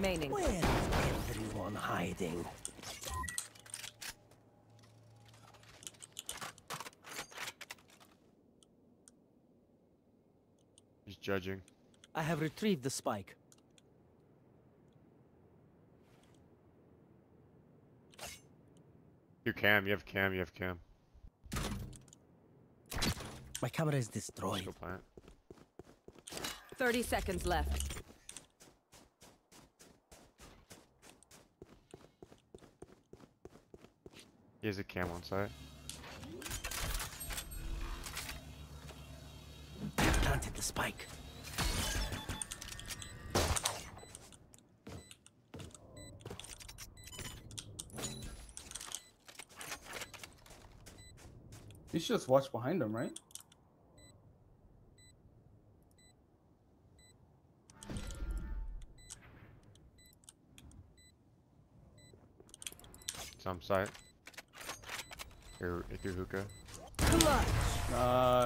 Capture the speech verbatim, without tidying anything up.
remaining. Where is everyone hiding? He's judging. I have retrieved the spike. You cam, you have cam, you have cam. My camera is Let's destroyed. go plant. thirty seconds left. He has a cam on site. I planted the spike. You should just watch behind him, right? It's on site. Here, through hookah. Clutch. Uh